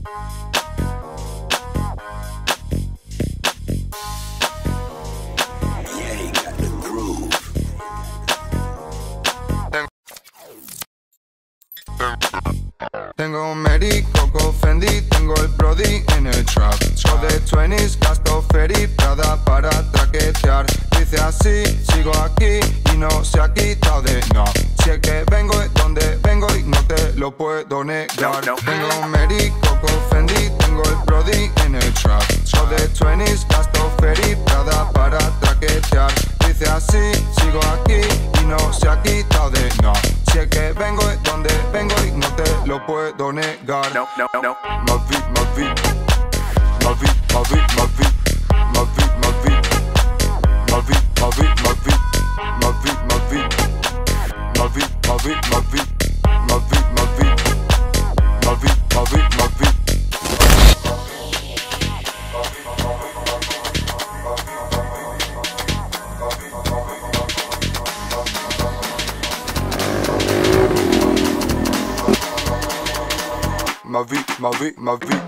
Tengo un Mary, Coco, Fendi, tengo el Brody en el trap. Show de 20s, gasto Ferry, Prada para traquetear. Dice así, sigo aquí y no se ha quitado de no. Si es que vengo es donde vengo y no te lo puedo negar. Tengo un Mary, Coco, Fendi, tengo el Brody en el trap. Show de 20s, gasto Ferry, Prada para traquetear. Dice así, sigo aquí y no se ha quitado de no. Si es que vengo es donde vengo y no te lo puedo negar. Ma vie, ma vie, ma vie, ma vie, ma vie, ma vie, ma vie, ma vie, ma vie, ma vie, ma vie, ma vie, ma vie, ma vie, ma vie, ma vie, ma vie, ma vie, ma vie, ma vie. Ma vie, ma vie, ma vie.